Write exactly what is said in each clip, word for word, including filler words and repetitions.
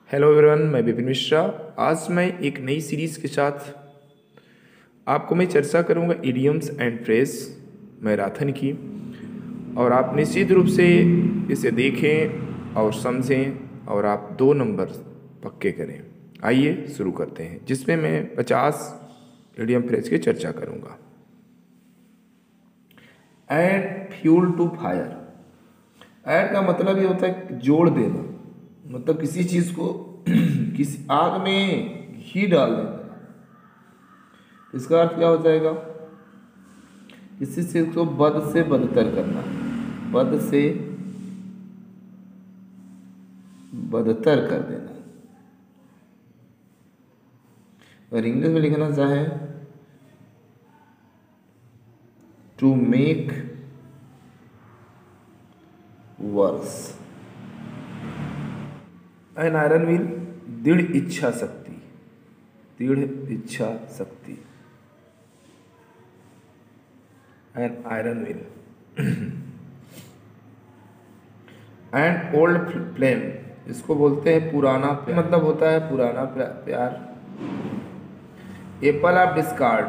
Hello everyone, मैं विपिन मिश्रा। आज मैं एक नई सीरीज़ के साथ आपको मैं चर्चा करूंगा इडियम्स एंड फ्रेज मैराथन की। और आप निश्चित रूप से इसे देखें और समझें और आप दो नंबर पक्के करें। आइए शुरू करते हैं, जिसमें मैं पचास इडियम फ्रेज की चर्चा करूंगा। Add fuel to fire. Add का मतलब ये होता है जोड़ देना, मतलब किसी चीज़ को किसी आग में घी डाल देना। इसका अर्थ क्या हो जाएगा? किसी चीज़ को बद से बदतर करना, बद से बदतर कर देना। और इंग्लिश में लिखना चाहे to make worse. An iron wheel, दृढ़ इच्छा शक्ति, दृढ़ इच्छा शक्ति। An iron wheel. And old flame, इसको बोलते हैं पुराना प्यार, मतलब होता है पुराना प्यार। एप्पल ऑफ डिस्कार्ड,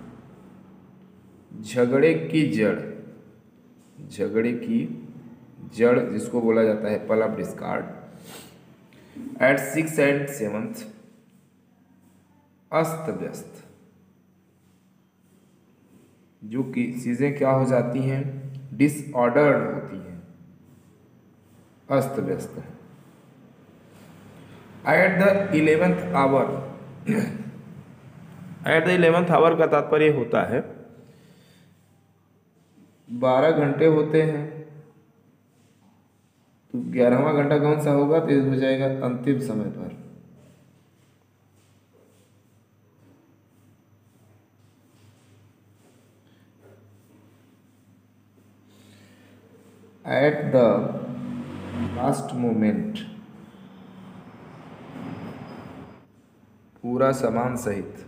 झगड़े की जड़, झगड़े की जड़ जिसको बोला जाता है apple of discord. At six and seventh, अस्त व्यस्त, जो कि चीज़ें क्या हो जाती हैं, डिसऑर्डर्ड होती हैं, अस्त व्यस्त। At the eleventh hour, at the eleventh hour का तात्पर्य होता है बारह घंटे होते हैं, तो ग्यारहवां घंटा कौन सा होगा? तो ये हो जाएगा अंतिम समय पर। एट द लास्ट मोमेंट, पूरा सामान सहित।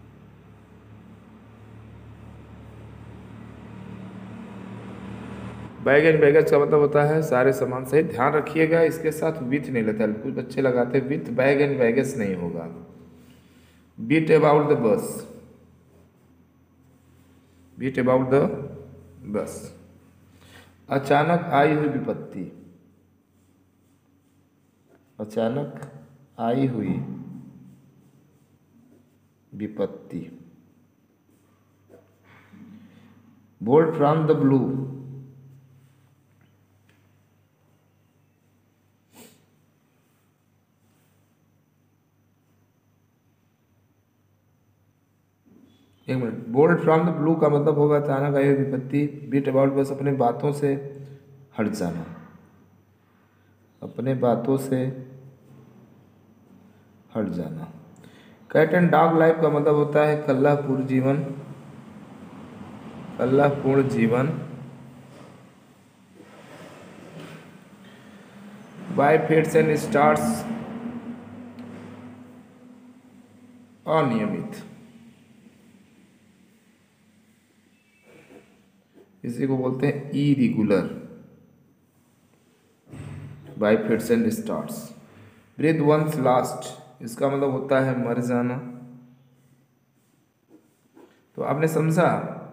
बैग एंड बैगेज का मतलब होता है सारे सामान सहित। ध्यान रखिएगा, इसके साथ विथ नहीं लेता है, कुछ बच्चे लगाते हैं विथ बैग एंड बैगेज, नहीं होगा। Beat about the bush, beat about the bush. अचानक आई हुई विपत्ति, अचानक आई हुई विपत्ति। बोल्ट फ्रॉम द ब्लू, एक minute, bolt from the blue का मतलब होगा अचानक आई हुई विपत्ति। बीट अबाउट बस, अपने बातों से हट जाना, अपने बातों से हट जाना। कैट एंड डॉग लाइफ का मतलब होता है कलहपूर्ण जीवन, कलहपूर्ण जीवन। बाय फेट्स एंड स्टार्स, अनियमित, इसी को बोलते हैं irregular. By fates and stars. Breathe one's last, इसका मतलब होता है मर जाना। तो आपने समझा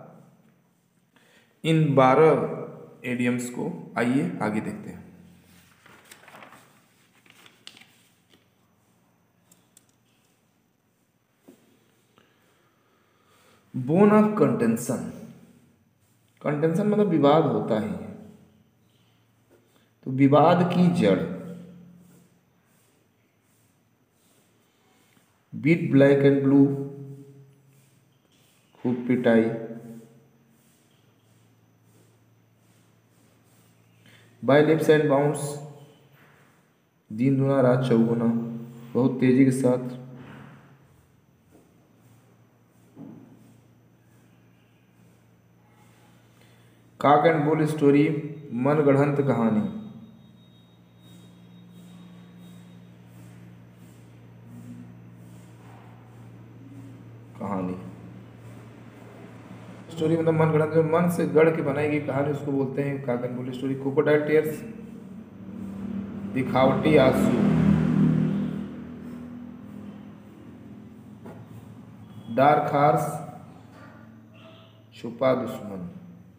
इन बारह एडियम्स को। आइए आगे देखते हैं। बोन ऑफ कंटेंशन, कंटेंशन मतलब विवाद होता है, तो विवाद की जड़। बीट ब्लैक एंड ब्लू, खूब पिटाई। बाय लिप्स एंड बाउंस, दिन दुना रात चौगुना, बहुत तेजी के साथ। कॉक एंड बुल स्टोरी, मन गढ़ंत कहानी। कहानी स्टोरी मतलब मन गढ़ंत, मन से गढ़ के बनाई गई कहानी, उसको बोलते हैं cock and bull story. Crocodile tears, दिखावटी आंसू। डार्क हॉर्स, छुपा दुश्मन।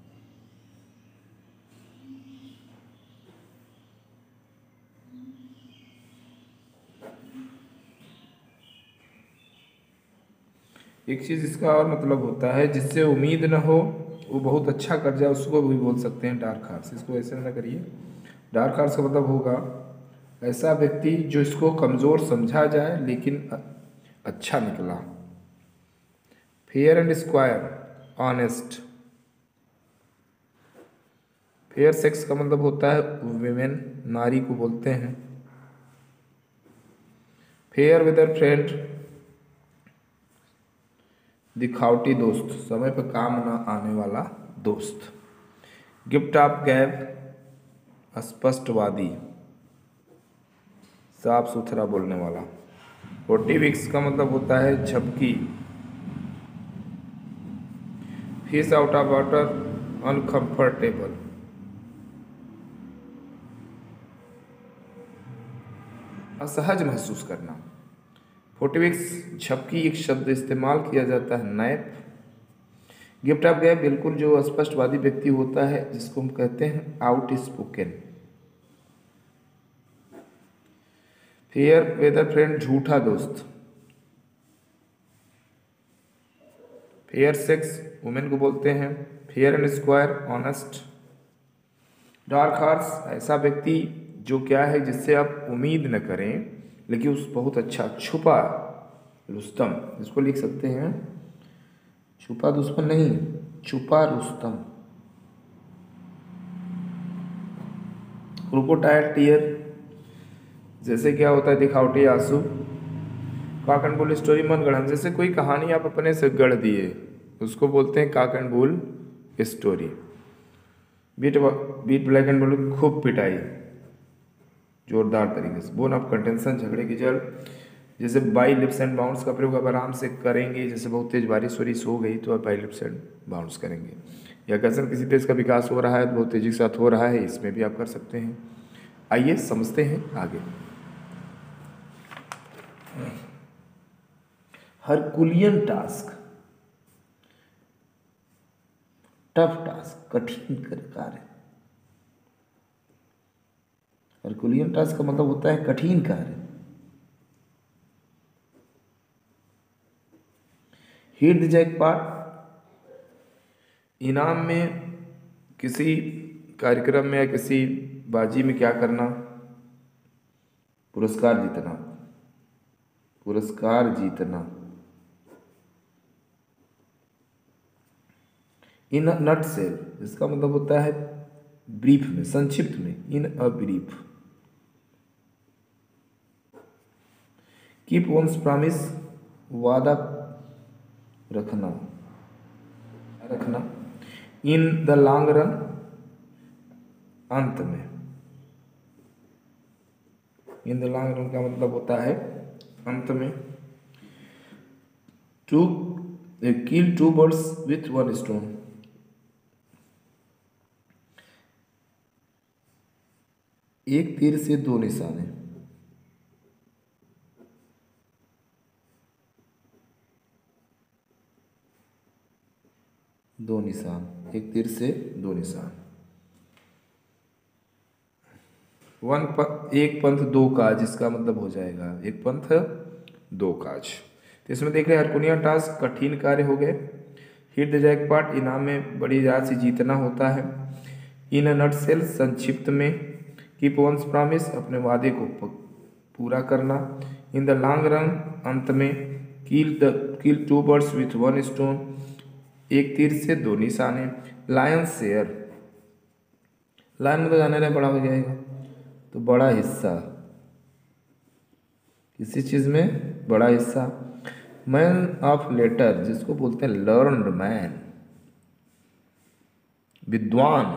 एक चीज़ इसका और मतलब होता है, जिससे उम्मीद न हो वो बहुत अच्छा कर जाए, उसको भी बोल सकते हैं डार्क हॉर्स। इसको ऐसे ना करिए। डार्क हॉर्स का मतलब होगा ऐसा व्यक्ति जो इसको कमज़ोर समझा जाए लेकिन अच्छा निकला। Fair and square, honest. Fair sex का मतलब होता है विमेन, नारी को बोलते हैं। फेयर वेदर फ्रेंड, दिखावटी दोस्त, समय पर काम न आने वाला दोस्त। गिफ्ट ऑफ गैब, स्पष्टवादी, साफ सुथरा बोलने वाला। फोर्टी वीक्स का मतलब होता है झपकी। Fish out of water, uncomfortable. असहज महसूस करना। फोर्टी वीक्स झपकी एक शब्द इस्तेमाल किया जाता है, नैप। गिफ्ट ऑफ गैप बिल्कुल जो स्पष्टवादी व्यक्ति होता है जिसको हम कहते हैं outspoken. Fair weather friend, झूठा दोस्त। फेयर सेक्स वुमेन को बोलते हैं। Fair and square, honest. Dark horse, ऐसा व्यक्ति जो क्या है जिससे आप उम्मीद न करें लेकिन उस बहुत अच्छा। छुपा रुस्तम, इसको लिख सकते हैं छुपा दुश्मन नहीं, छुपा रुस्तम। क्रोकोडाइल टीयर, जैसे क्या होता है दिखावटी आंसू। काक एंड बुल स्टोरी, मन गढ़ंत, जैसे कोई कहानी आप अपने से गढ़ दिए उसको बोलते हैं cock and bull story. Beat beat black and blue, खूब पिटाई, जोरदार तरीके से। बोन ऑफ कंटेंशन, झगड़े की जड़। जैसे बाई लिप्स एंड बाउंड्स का प्रयोग आप आराम से करेंगे, जैसे बहुत तेज बारिश वारिश हो गई तो आप बाई लिप्स एंड बाउंड्स करेंगे। या कैसे किसी देश का विकास हो रहा है, बहुत तेजी के साथ हो रहा है, इसमें भी आप कर सकते हैं। आइए समझते हैं आगे। हरकुलियन टास्क, टफ टास्क, कठिन कार्य। हरकुलियन टास्क का मतलब होता है कठिन कार्य। हिट द जैकपॉट, इनाम में किसी कार्यक्रम में या किसी बाजी में क्या करना, पुरस्कार जीतना, पुरस्कार जीतना। इन नट सेल, इसका मतलब होता है ब्रीफ में, संक्षिप्त में, in a brief. Keep one's promise, वादा रखना, रखना। इन द लॉन्ग रन, अंत में। इन द लॉन्ग रन का मतलब होता है अंत में। To kill two birds with one stone, एक तीर से दो निशाने। दो निशान, एक तीर से दो निशान। वन प, एक पंथ दो काज, इसका मतलब हो जाएगा एक पंथ दो काज। तो इसमें देख रहे हैं हरकुलियन टास्क कठिन कार्य हो गए। हिट द जैकपॉट, इनाम में बड़ी राशि जीतना होता है। इन अ नटसेल, संक्षिप्त में। कीप ओन्स प्रॉमिस, अपने वादे को पूरा करना। इन द लॉन्ग रन, अंत में। Kill the kill two birds with one stone, एक तीर से दो निशाने। लायन शेयर, लायन में तो जाने रहे बड़ा हो जाएगा, तो बड़ा हिस्सा, किसी चीज में बड़ा हिस्सा। मैन ऑफ लेटर, जिसको बोलते हैं लर्नड मैन, विद्वान।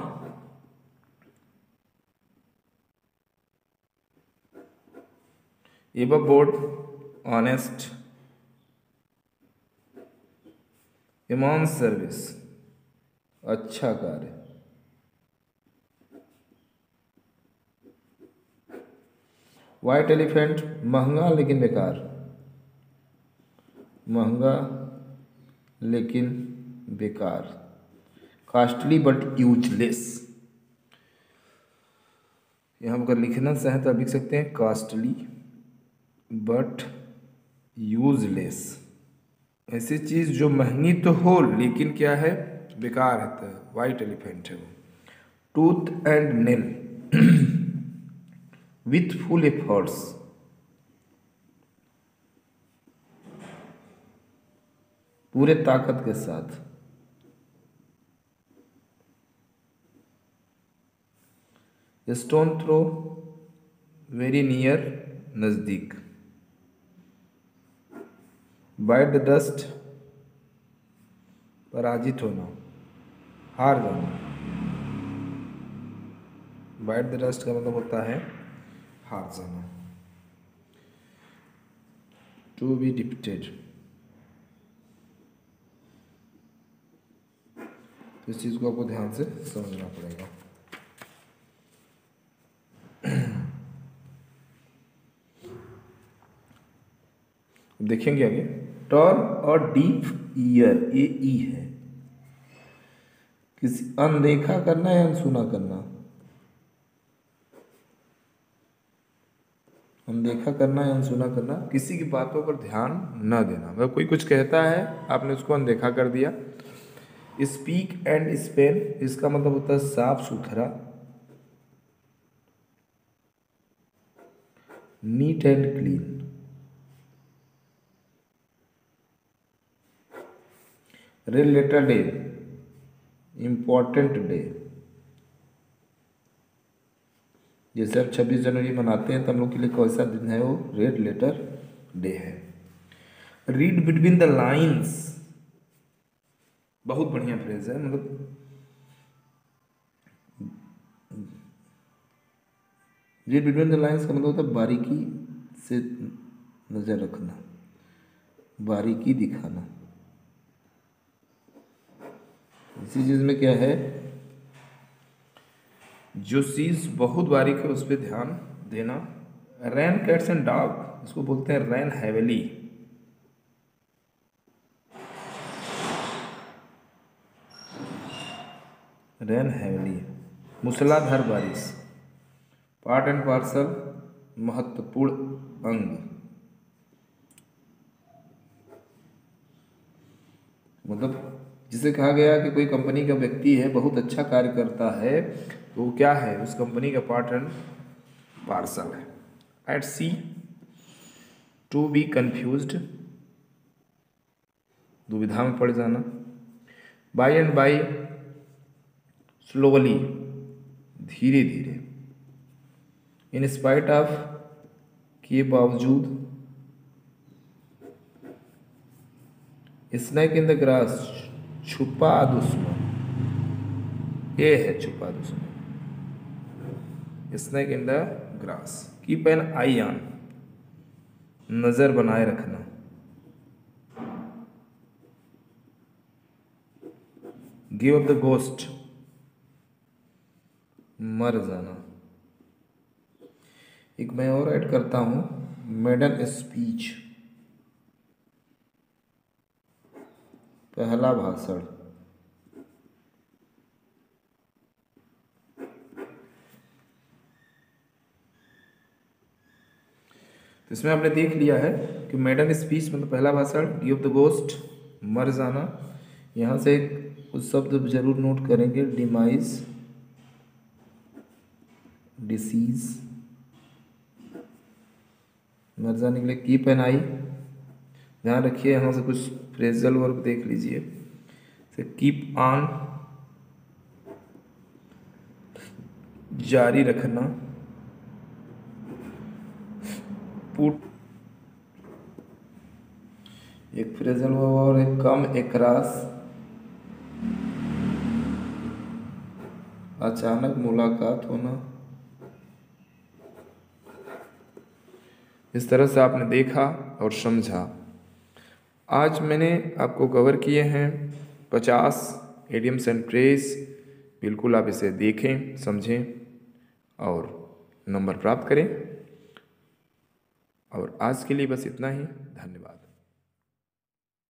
Above board, honest. इमान सर्विस, अच्छा कार्य। वाइट एलिफेंट, महंगा लेकिन बेकार, महंगा लेकिन बेकार, कॉस्टली बट यूजलेस। यहाँ अगर लिखना चाहें तो आप लिख सकते हैं कॉस्टली बट यूजलेस। ऐसी चीज़ जो महंगी तो हो लेकिन क्या है, बेकार है, तो वाइट एलिफेंट है वो। Tooth and nail with full efforts, पूरे ताकत के साथ। स्टोन थ्रो वेरी नियर, नज़दीक। बाइट द डस्ट, पराजित होना, हार जाना। बाइट द डस्ट का मतलब होता है हार जाना। टू बी डिप्टेड, तो इस चीज़ को आपको ध्यान से समझना पड़ेगा। देखेंगे आगे। टर्न और डीप ईयर, ये ई है। किसी अनदेखा करना या अनसुना करना, अनदेखा करना या अनसुना करना, किसी की बातों पर ध्यान न देना। मतलब कोई कुछ कहता है, आपने उसको अनदेखा कर दिया। स्पीक एंड स्पेल, इसका मतलब होता है साफ सुथरा, neat and clean. Red letter day, important day. जैसे अब छब्बीस जनवरी मनाते हैं तो हम लोग के लिए कौन सा दिन है, वो रेड लेटर डे है। रीड बिटवीन द लाइन्स, बहुत बढ़िया फ्रेज है। मतलब रीड बिटवीन द लाइन्स का मतलब होता है बारीकी से नजर रखना, बारीकी दिखाना। इसी चीज में क्या है, जो चीज बहुत बारीक है उस पर ध्यान देना। रैन कैट्स एंड डॉग, इसको बोलते हैं रैन हैवेली। रैन हैवेली, मूसलाधार बारिश। पार्ट एंड पार्सल, महत्वपूर्ण अंग। मतलब जिसे कहा गया कि कोई कंपनी का व्यक्ति है, बहुत अच्छा कार्य करता है, तो वो क्या है, उस कंपनी का पार्ट एंड पार्सल है। At sea, to be confused, दुविधा में पड़ जाना। बाई एंड बाई, स्लोली, धीरे धीरे। इन स्पाइट ऑफ, के बावजूद। स्नैक इन द ग्रास, छुपा दुश्मन, ये है छुपा दुश्मन। Snake in the grass. Keep an eye on, नजर बनाए रखना। गिव अप द गोस्ट, मर जाना। एक मैं और ऐड करता हूं, मेडन स्पीच, पहला भाषण। तो इसमें आपने देख लिया है कि मेडन स्पीच मतलब पहला भाषण, गिव द गोस्ट, मर जाना। यहाँ से कुछ शब्द जरूर नोट करेंगे, डिमाइज, डिसीज, मर जाने के लिए कीप एन आई। ध्यान रखिए, यहाँ से कुछ फ्रेजल वर्ब देख लीजिए। से कीप ऑन, जारी रखना। पुट, एक फ्रेजल वर्ब और एक कम एकरास, अचानक मुलाकात होना। इस तरह से आपने देखा और समझा। आज मैंने आपको कवर किए हैं पचास इडियम्स एंड फ्रेज। बिल्कुल आप इसे देखें, समझें और नंबर प्राप्त करें। और आज के लिए बस इतना ही। धन्यवाद।